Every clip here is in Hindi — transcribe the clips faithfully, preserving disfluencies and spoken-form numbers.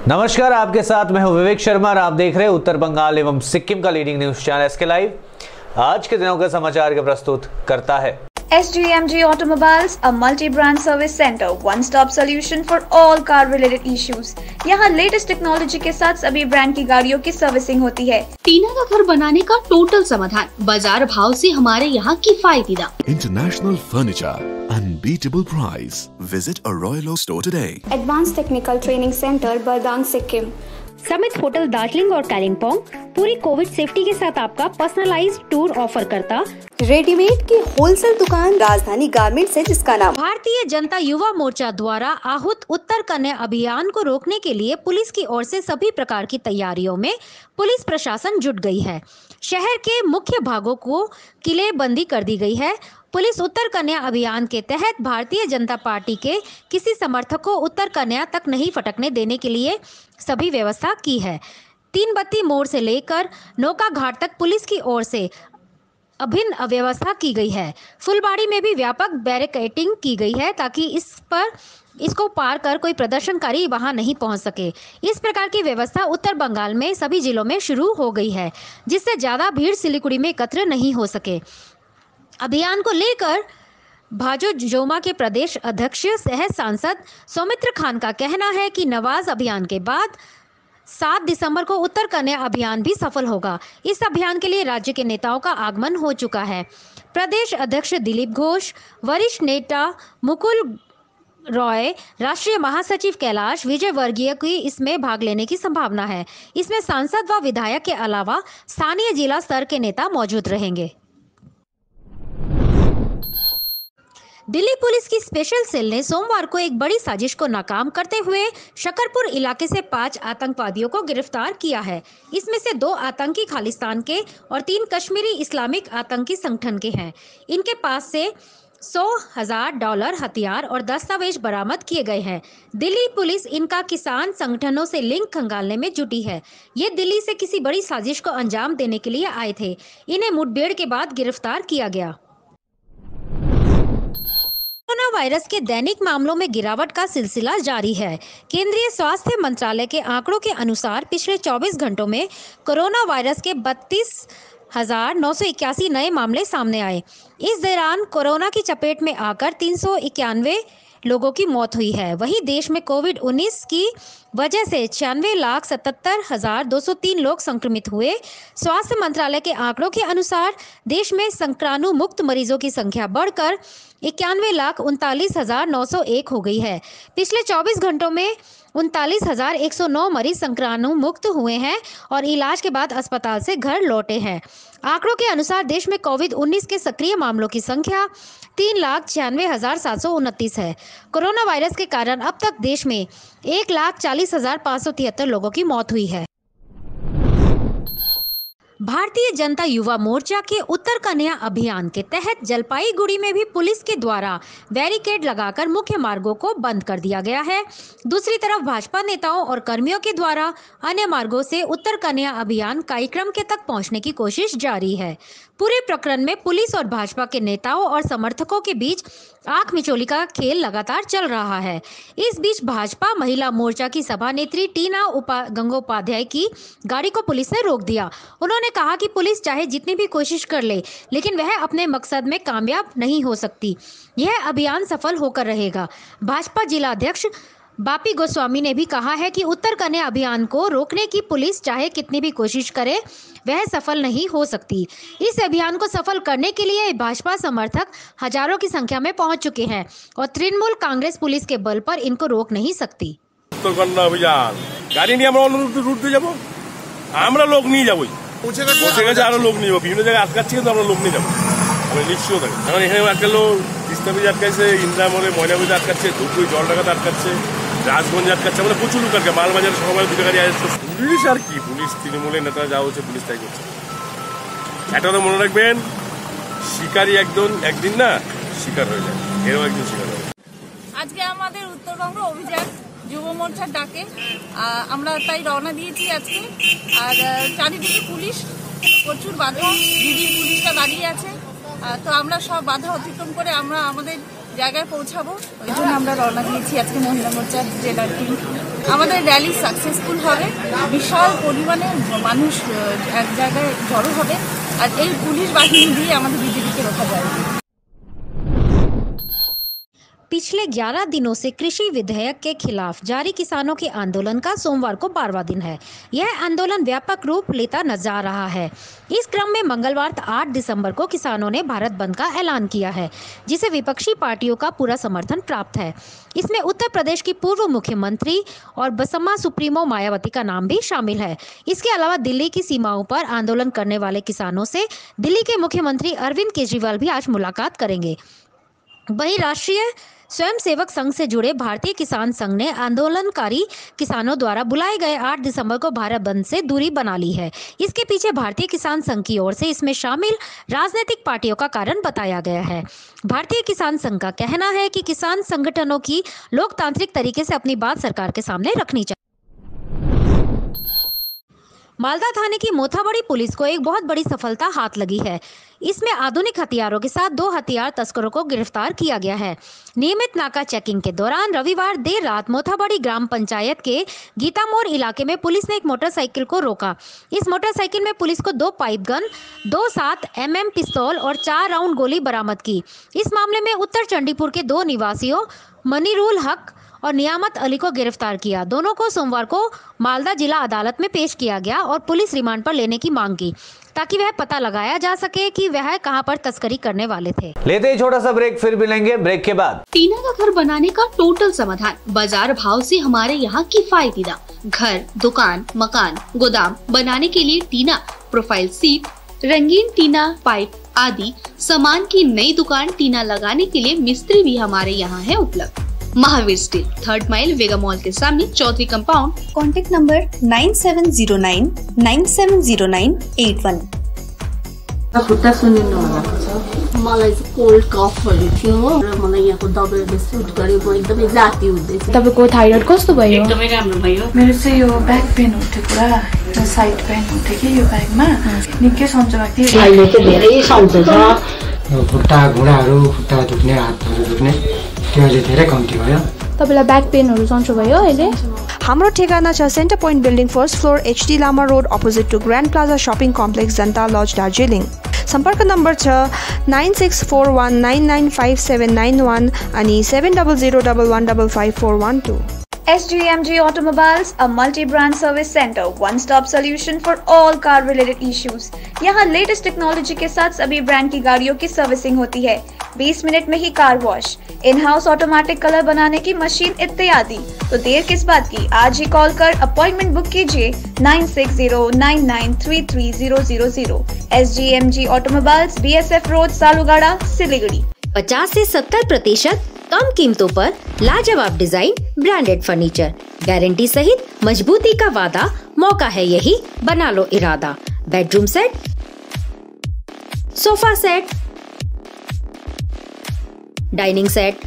नमस्कार, आपके साथ मैं हूं विवेक शर्मा और आप देख रहे हैं उत्तर बंगाल एवं सिक्किम का leading news channel SK live. आज के दिनों के समाचार के प्रस्तुत करता है S G M G Automobiles, a multi-brand service center, one-stop solution for all car-related issues. यहाँ लेटेस्ट टेक्नोलॉजी के साथ सभी ब्रांड की गाड़ियों की सर्विसिंग होती है। टीना का घर बनाने का टोटल समाधान, बाजार भाव से हमारे यहाँ किफायती दाम। International Furniture, unbeatable price. Visit a Royal Oak store today. Advanced Technical Training Center, Bardang, Sikkim. Summit hotel Darjeeling और कालिम्पोंग पूरी कोविड सेफ्टी के साथ आपका पर्सनलाइज्ड टूर ऑफर करता। रेडीमेड की होलसेल दुकान राजधानी गारमेंट्स है, जिसका नाम भारतीय जनता युवा मोर्चा द्वारा आहूत उत्तर कन्या अभियान को रोकने के लिए पुलिस की ओर से सभी प्रकार की तैयारियों में पुलिस प्रशासन जुट गई है। शहर के मुख्य भागों को किलेबंदी कर दी गई है। पुलिस उत्तर कन्या अभियान के तहत भारतीय जनता पार्टी के किसी समर्थक को उत्तर कन्या तक नहीं फटकने देने के लिए सभी व्यवस्था की है। तीन बत्ती मोड़ से लेकर नौका घाट तक पुलिस की ओर से अभिन्न व्यवस्था की गई है। फुलबाड़ी में भी व्यापक बैरिकेडिंग की गई है ताकि इस पर इसको पार कर कोई प्रदर्शनकारी वहां नहीं पहुंच सके। इस प्रकार की व्यवस्था उत्तर बंगाल में सभी जिलों में शुरू हो गई है, जिससे ज़्यादा भीड़ सिलीगुड़ी में एकत्र नहीं हो सके। अभियान को लेकर भाजपा के प्रदेश अध्यक्ष सह सांसद सौमित्र खान का कहना है कि नवाज अभियान के बाद सात दिसंबर को उत्तर कन्या अभियान भी सफल होगा। इस अभियान के लिए राज्य के नेताओं का आगमन हो चुका है। प्रदेश अध्यक्ष दिलीप घोष, वरिष्ठ नेता मुकुल रॉय, राष्ट्रीय महासचिव कैलाश विजयवर्गीय की इसमें भाग लेने की संभावना है। इसमें सांसद व विधायक के अलावा स्थानीय जिला स्तर के नेता मौजूद रहेंगे। दिल्ली पुलिस की स्पेशल सेल ने सोमवार को एक बड़ी साजिश को नाकाम करते हुए शकरपुर इलाके से पांच आतंकवादियों को गिरफ्तार किया है। इसमें से दो आतंकी खालिस्तान के और तीन कश्मीरी इस्लामिक आतंकी संगठन के हैं। इनके पास से सौ हजार डॉलर हथियार और दस्तावेज बरामद किए गए हैं। दिल्ली पुलिस इनका किसान संगठनों से लिंक खंगालने में जुटी है। ये दिल्ली से किसी बड़ी साजिश को अंजाम देने के लिए आए थे। इन्हें मुठभेड़ के बाद गिरफ्तार किया गया। कोरोना वायरस के दैनिक मामलों में गिरावट का सिलसिला जारी है। केंद्रीय स्वास्थ्य मंत्रालय के आंकड़ों के अनुसार पिछले चौबीस घंटों में कोरोना वायरस के बत्तीस हजार नौ सौ इक्यासी नए मामले सामने आए। इस दौरान कोरोना की चपेट में आकर तीन सौ इक्यानवे लोगों की मौत हुई है। वहीं देश में कोविड उन्नीस की वजह से छियानवे लाख सतहत्तर हजार दो सौ तीन लोग संक्रमित हुए। स्वास्थ्य मंत्रालय के आंकड़ों के अनुसार देश में संक्रामु मुक्त मरीजों की संख्या बढ़कर इक्यानवे लाख उनतालीस हजार नौ सौ एक हो गई है। पिछले चौबीस घंटों में उनतालीस हजार एक सौ नौ मरीज संक्रामु मुक्त हुए हैं और इलाज के बाद अस्पताल से घर लौटे हैं। आंकड़ों के अनुसार देश में कोविड उन्नीस के सक्रिय मामलों की संख्या तीन लाख छियानवे हजार सात सौ उनतीस है। कोरोना वायरस के कारण अब तक देश में एक लाख चालीस हजार पाँच सौ तिहत्तर लोगों की मौत हुई है। भारतीय जनता युवा मोर्चा के उत्तर कन्या अभियान के तहत जलपाईगुड़ी में भी पुलिस के द्वारा बैरिकेड लगाकर मुख्य मार्गों को बंद कर दिया गया है। दूसरी तरफ भाजपा नेताओं और कर्मियों के द्वारा अन्य मार्गों से उत्तर कन्या अभियान कार्यक्रम के तक पहुंचने की कोशिश जारी है। पूरे प्रकरण में पुलिस और भाजपा के नेताओं और समर्थकों के बीच आंख मिचौली का खेल लगातार चल रहा है। इस बीच भाजपा महिला मोर्चा की सभानेत्री टीना गंगोपाध्याय की गाड़ी को पुलिस ने रोक दिया। उन्होंने कहा कि पुलिस चाहे जितनी भी कोशिश कर ले, लेकिन वह अपने मकसद में कामयाब नहीं हो सकती। यह अभियान सफल होकर रहेगा। भाजपा जिला अध्यक्ष बापी गोस्वामी ने भी कहा है कि उत्तर कन्या अभियान को रोकने की पुलिस चाहे कितनी भी कोशिश करे, वह सफल नहीं हो सकती। इस अभियान को सफल करने के लिए भाजपा समर्थक हजारों की संख्या में पहुंच चुके हैं और तृणमूल कांग्रेस पुलिस के बल पर इनको रोक नहीं सकती। उत्तर कन्या अभियान गाड़ी नहीं আমরা রুট দিয়ে যাব, আমরা লোক নিয়ে যাবই, পৌঁছে গেছে আরো লোক নিয়ে যাবো, বিভিন্ন জায়গায় আটকাচ্ছে কিন্তু আমরা লোক নিয়ে যাবো, আমি নিশ্চিত থাকি। কারণ এখানে আটকালো তিস্তা ব্রিজ আটকাচ্ছে, ইন্দিরা মোড়ে ময়না ব্রিজ আটকাচ্ছে, ধুপগুড়ি জলঢাকাতে আটকাচ্ছে, রাজগঞ্জে আটকাচ্ছে, মানে প্রচুর লোক আটকে, মালবাজারে সবাই দুটো গাড়ি আসছে। পুলিশ আর কি, পুলিশ তৃণমূলের নেতারা যা হচ্ছে পুলিশ তাই করছে। একটা তো মনে রাখবেন, শিকারী একজন একদিন না শিকার হয়ে যায়, এরও একদিন শিকার হয়ে যায়। আজকে আমাদের উত্তরবঙ্গ অভিযান যুব মোর্চার ডাকে আমরা তাই রওনা দিয়েছি আজকে। আর চারিদিকে পুলিশ, প্রচুর বাধা, দিদি পুলিশটা দাঁড়িয়ে আছে। তো আমরা সব বাধা অতিক্রম করে আমরা আমাদের জায়গায় পৌঁছাবো, ওই জন্য আমরা রওনা দিয়েছি আজকে মহিলা মোর্চার জেলার টিম। আমাদের র্যালি সাকসেসফুল হবে, বিশাল পরিমাণে মানুষ এক জায়গায় জড়ো হবে, আর এই পুলিশ বাহিনী দিয়ে আমাদের বিজেপিকে রোখা যাবে। पिछले ग्यारह दिनों से कृषि विधेयक के खिलाफ जारी किसानों के आंदोलन का सोमवार को बारहवां दिन है। यह आंदोलन व्यापक रूप लेता नजर आ रहा है। इस क्रम में मंगलवार आठ दिसंबर को किसानों ने भारत बंद का ऐलान किया है, जिसे विपक्षी पार्टियों का पूरा समर्थन प्राप्त है। इसमें उत्तर प्रदेश की पूर्व मुख्यमंत्री और बसपा सुप्रीमो मायावती का नाम भी शामिल है। इसके अलावा दिल्ली की सीमाओं पर आंदोलन करने वाले किसानों से दिल्ली के मुख्यमंत्री अरविंद केजरीवाल भी आज मुलाकात करेंगे। वहीं राष्ट्रीय स्वयंसेवक संघ से जुड़े भारतीय किसान संघ ने आंदोलनकारी किसानों द्वारा बुलाए गए आठ दिसंबर को भारत बंद से दूरी बना ली है। इसके पीछे भारतीय किसान संघ की ओर से इसमें शामिल राजनीतिक पार्टियों का कारण बताया गया है। भारतीय किसान संघ का कहना है कि किसान संगठनों की लोकतांत्रिक तरीके से अपनी बात सरकार के सामने रखनी चाहिए। मालदा थाने की मोथाबड़ी पुलिस को एक बहुत बड़ी सफलता हाथ लगी है। इसमें आधुनिक हथियारों के साथ दो हथियार तस्करों को गिरफ्तार किया गया है। नियमित नाका चेकिंग के दौरान रविवार देर रात मोथाबड़ी ग्राम पंचायत के गीतामोड़ इलाके में पुलिस ने एक मोटरसाइकिल को रोका। इस मोटरसाइकिल में पुलिस को दो पाइप गन, दो सात एम एम पिस्तौल और चार राउंड गोली बरामद की। इस मामले में उत्तर चंडीपुर के दो निवासियों मनीरुल हक और नियामत अली को गिरफ्तार किया। दोनों को सोमवार को मालदा जिला अदालत में पेश किया गया और पुलिस रिमांड पर लेने की मांग की, ताकि वह पता लगाया जा सके कि वह कहां पर तस्करी करने वाले थे। लेते ही छोटा सा ब्रेक, फिर मिलेंगे ब्रेक के बाद। टीना का घर बनाने का टोटल समाधान बाजार भाव से हमारे यहाँ किफायती दाम। घर, दुकान, मकान, गोदाम बनाने के लिए टीना, प्रोफाइल सीट, रंगीन टीना, पाइप आदि सामान की नई दुकान टीना लगाने के लिए मिस्त्री भी हमारे यहाँ है उपलब्ध। Mahavir steel, third mile, Vega mall के सामने, Chaudhary compound. Contact number nine seven zero nine nine seven zero nine eight one. खुट्टा सुनिनु भएको छ, मलाई चाहिँ कोल्ड कफहरू थियो र मलाई यहाँको दबाईले सुट गर्यो, म एकदमै जाती हुँदैछ। तपाईको थाइरोइड कस्तो भयो? एकदमै राम्रो भयो। मेरो चाहिँ यो ब्याक पेन उठ्यो पुरा, यो साइड पेन उठ्यो कि यो ब्याकमा निकै सन्चो भएको थियो। अहिले चाहिँ धेरै सन्चो छ। यो खुट्टा घुँडाहरू, खुट्टा दुख्ने, हातहरू दुख्ने त्यो अहिले धेरै कम्ती भयो। तपाईलाई ब्याक पेनहरू सन्चो भयो अहिले? हाम्रो ठेगाना छ centre point building first floor, HD Lama road, opposite to grand plaza shopping complex, Janata lodge, Darjeeling. सम्पर्क नम्बर छ nine six four one nine nine five seven nine one अनि seven double zero double one double five four one two. S G M G Automobiles, a multi-brand service center, one-stop solution for all car-related issues. यहाँ लेटेस्ट टेक्नोलॉजी के साथ सभी ब्रांड की गाड़ियों की सर्विसिंग होती है। बीस मिनट में ही car wash, in house automatic colour बनाने की मशीन इत्यादि। तो देर किस बात की, आज ही कॉल कर अपॉइंटमेंट बुक कीजिए nine six zero nine nine three three zero zero zero. S G M G Automobiles, B S F road, Salugara, Siliguri. पचास से सत्तर प्रतिशत कम कीमतों पर लाजवाब डिजाइन, ब्रांडेड फर्नीचर, गारंटी सहित मजबूती का वादा। मौका है यही, बना लो इरादा। Bedroom set, sofa set, dining set,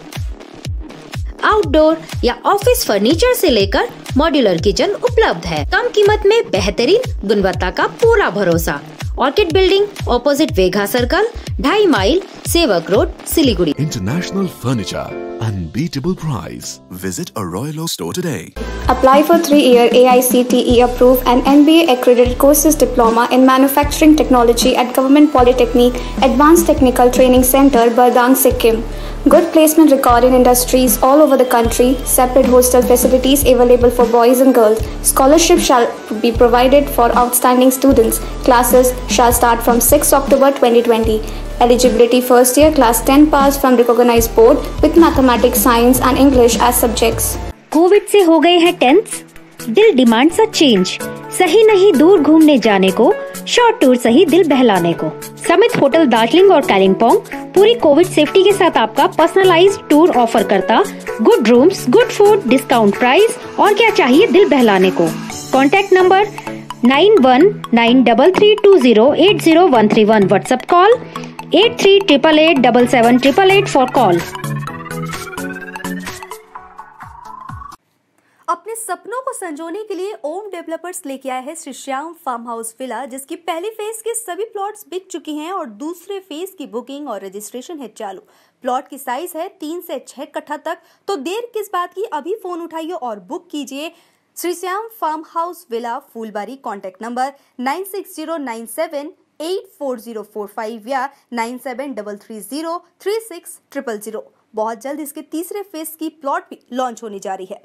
outdoor या ऑफिस फर्नीचर से लेकर मॉड्यूलर किचन उपलब्ध है। कम कीमत में बेहतरीन गुणवत्ता का पूरा भरोसा। Orchid building, opposite Vega circle, ढाई mile, Sevoke road, Siliguri. International Furniture, unbeatable price. Visit a Royal Oak store today. Apply for three-year A I C T E approved and N B A accredited courses diploma in manufacturing technology at Government Polytechnic Advanced Technical Training Center, Bardang, Sikkim. Good placement record in industries all over the country. Separate hostel facilities available for boys and girls. Scholarship shall be provided for outstanding students. Classes shall start from sixth October twenty twenty. Eligibility first year class ten pass from recognized board with mathematics, science and English as subjects. Covid से हो गए हैं टेंस, दिल डिमांड्स अ चेंज। सही नहीं दूर घूमने जाने को, शॉर्ट टूर सही दिल बहलाने को। समित होटल दार्जिलिंग और कालिम्पोंग पूरी कोविड सेफ्टी के साथ आपका पर्सनलाइज्ड टूर ऑफर करता। Good rooms, good food, discount price और क्या चाहिए दिल बहलाने को। Contact number nine one nine double three two zero eight zero one three one. WhatsApp call at three triple eight double seven triple eight four call. अपने सपनों को संजोने के लिए ओम डेवलपर्स लेके आया है Shri Shyam farm house villa, जिसकी पहली फेज के सभी प्लॉट्स बिक चुकी हैं और दूसरे फेज की बुकिंग और रजिस्ट्रेशन है चालू। प्लॉट की साइज है तीन से छह कट्ठा तक, तो देर किस बात की, अभी फोन उठाइए और बुक कीजिए। Shri Shyam farm house villa, Phulbari. Contact number nine six zero nine seven eight four zero four five या nine seven double three zero three six triple zero. बहुत जल्द इसके तीसरे फेज की प्लॉट भी लॉन्च होने जा रही है।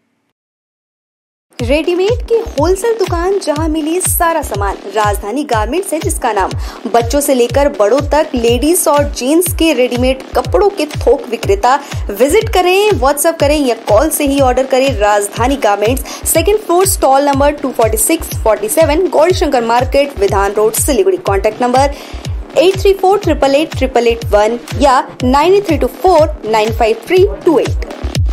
रेडीमेड की होलसेल दुकान जहां मिली सारा सामान, राजधानी गारमेंट्स है जिसका नाम। बच्चों से लेकर बड़ों तक लेडीज और जेंट्स के रेडीमेड कपड़ों के थोक विक्रेता। विजिट करें, व्हाट्सएप करें या कॉल से ही ऑर्डर करें। Rajdhani garments, second floor, stall number two forty six forty seven, Gauri Shankar market, Vidhan road, Siliguri. Contact number eight three four triple eight triple eight one या nine eight three two four nine five three two eight.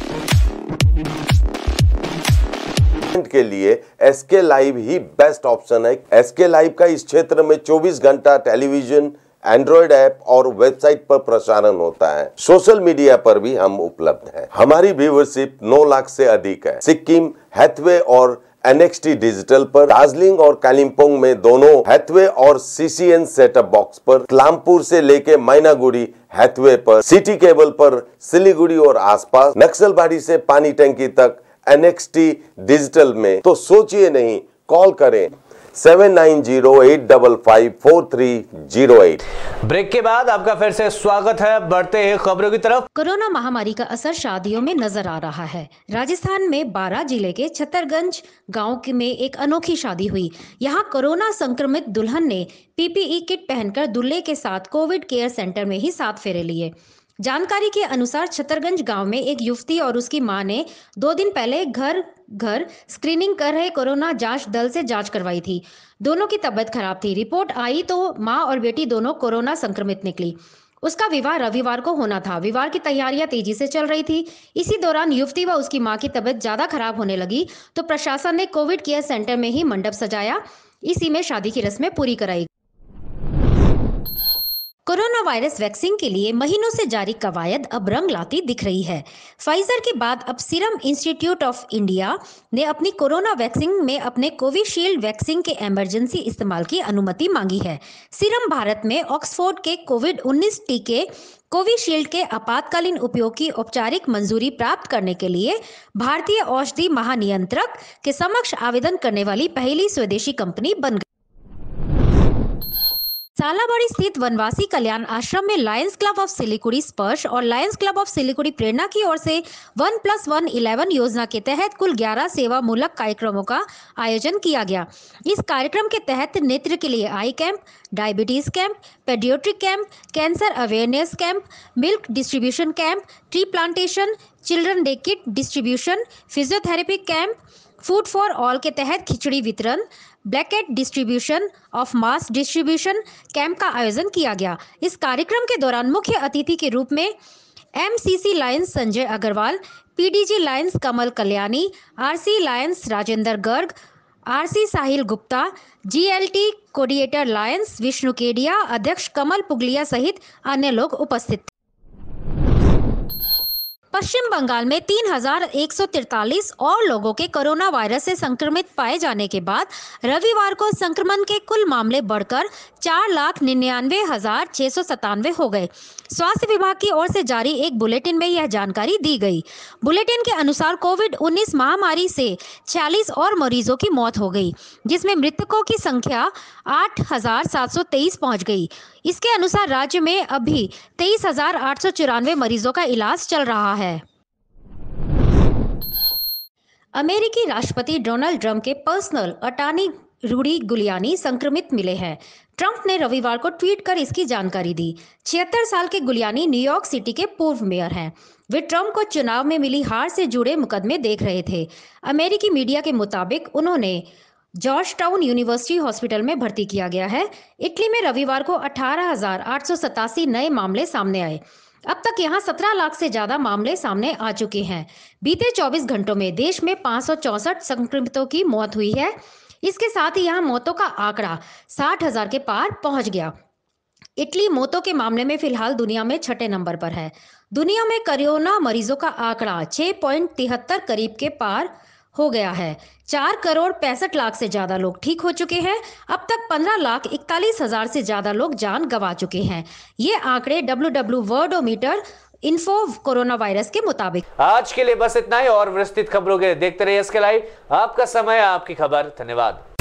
के लिए एसके लाइव ही बेस्ट ऑप्शन है। एसके लाइव का इस क्षेत्र में चौबीस घंटा टेलीविजन, एंड्रॉइड ऐप और वेबसाइट पर प्रसारण होता है। सोशल मीडिया पर भी हम उपलब्ध हैं। हमारी व्यूवरशिप नौ लाख से अधिक है। सिक्किम, हैथवे और एनएक्सटी डिजिटल पर, दार्जिलिंग और कालिम्पोंग में दोनों हैथवे और सीसीएन सेटअप बॉक्स पर, क्लामपुर से लेके मैनागुड़ी हैथवे पर, सिटी केबल पर, सिलीगुड़ी और आसपास, नक्सलबाड़ी से पानी टंकी तक एनएक्सटी डिजिटल में। तो सोचिए नहीं, कॉल करें seven nine zero eight five five four three zero eight. Break के बाद आपका फिर से स्वागत है। बढ़ते हैं खबरों की तरफ। कोरोना महामारी का असर शादियों में नजर आ रहा है। राजस्थान में बारां जिले के छतरगंज गांव में एक अनोखी शादी हुई। यहां कोरोना संक्रमित दुल्हन ने पीपीई किट पहनकर दूल्हे के साथ कोविड केयर सेंटर में ही सात फेरे लिए। जानकारी के अनुसार छतरगंज गांव में एक युवती और उसकी मां ने दो दिन पहले घर घर स्क्रीनिंग कर रहे कोरोना जांच दल से जांच करवाई थी। दोनों की तबीयत खराब थी। रिपोर्ट आई तो मां और बेटी दोनों कोरोना संक्रमित निकली। उसका विवाह रविवार को होना था। विवाह की तैयारियां तेजी से चल रही थी। इसी दौरान युवती व उसकी मां की तबीयत ज्यादा खराब होने लगी तो प्रशासन ने कोविड केयर सेंटर में ही मंडप सजाया। इसी में शादी की रस्में पूरी कराई। कोरोना वायरस वैक्सीन के लिए महीनों से जारी कवायद अब रंग लाती दिख रही है। फाइजर के बाद अब सीरम इंस्टीट्यूट ऑफ इंडिया ने अपनी कोरोना वैक्सीन में अपने कोविशील्ड वैक्सीन के इमरजेंसी इस्तेमाल की अनुमति मांगी है। सीरम भारत में ऑक्सफोर्ड के कोविड उन्नीस टीके कोविशील्ड के आपातकालीन उपयोग की औपचारिक मंजूरी प्राप्त करने के लिए भारतीय औषधि महानियंत्रक के समक्ष आवेदन करने वाली पहली स्वदेशी कंपनी बन गई। सालाबाड़ी स्थित वनवासी कल्याण आश्रम में Lions club of Siliguri Sparsh और lions club of Siliguri Prerna की ओर से वन प्लस वन इलेवन योजना के तहत कुल ग्यारह सेवा मूलक कार्यक्रमों का आयोजन किया गया। इस कार्यक्रम के तहत नेत्र के लिए eye camp, diabetes camp, paediatric camp, cancer awareness camp, milk distribution camp, tree plantation, children day kit distribution, physiotherapy camp, food for all के तहत खिचड़ी वितरण, blanket distribution of mass distribution camp का आयोजन किया गया। इस कार्यक्रम के दौरान मुख्य अतिथि के रूप में MCC lions Sanjay Agarwal, PDG lions Kamal Kalyani, RC lions Rajendra Garg, RC Sahil Gupta, GLT coordinator lions Vishnu Kedia, अध्यक्ष कमल पुगलिया सहित अन्य लोग उपस्थित थे। पश्चिम बंगाल में तीन हजार एक सौ तिरतालीस और लोगों के कोरोना वायरस से संक्रमित पाए जाने के बाद रविवार को संक्रमण के कुल मामले बढ़कर चार लाख निन्यानवे हजार छह सौ सतानवे हो गए। स्वास्थ्य विभाग की ओर से जारी एक बुलेटिन में यह जानकारी दी गई। बुलेटिन के अनुसार कोविड उन्नीस महामारी से छियालीस और मरीजों की मौत हो गई, जिसमें मृतकों की संख्या आठ हजार सात सौ तेईस पहुँच गई। इसके अनुसार राज्य में अभी तेईस हजार आठ सौ चौरानवे मरीजों का इलाज चल रहा है। अमेरिकी राष्ट्रपति डोनाल्ड ट्रंप के पर्सनल अटॉर्नी रूडी गुलियानी संक्रमित मिले हैं। ट्रंप ने रविवार को ट्वीट कर इसकी जानकारी दी। छिहत्तर साल के गुलियानी न्यूयॉर्क सिटी के पूर्व मेयर हैं। वे ट्रंप को चुनाव में मिली हार से जुड़े मुकदमे देख रहे थे। अमेरिकी मीडिया के मुताबिक उन्होंने जॉर्ज टाउन यूनिवर्सिटी हॉस्पिटल में भर्ती किया गया है। इटली में रविवार को अठारह हजार आठ सौ सतासी नए मामले सामने आए। अब तक यहां सत्रह लाख से ज्यादा मामले सामने आ चुके हैं। बीते चौबीस घंटों में देश में पाँच सौ चौसठ संक्रमितों की मौत हुई है। इसके साथ ही यहां मौतों का आंकड़ा साठ हजार के पार पहुंच गया। इटली मौतों के मामले में फिलहाल दुनिया में छठे नंबर पर है। दुनिया में कोरोना मरीजों का आंकड़ा छह पॉइंट तिहत्तर करीब के पार हो गया है। चार करोड़ पैंसठ लाख से ज्यादा लोग ठीक हो चुके हैं। अब तक पंद्रह लाख इकतालीस हजार से ज्यादा लोग जान गंवा चुके हैं। ये आंकड़े W W worldometer info corona virus के मुताबिक। आज के लिए बस इतना ही और विस्तृत खबरों के लिए देखते रहिए एसके लाइव। आपका समय, आपकी खबर। धन्यवाद।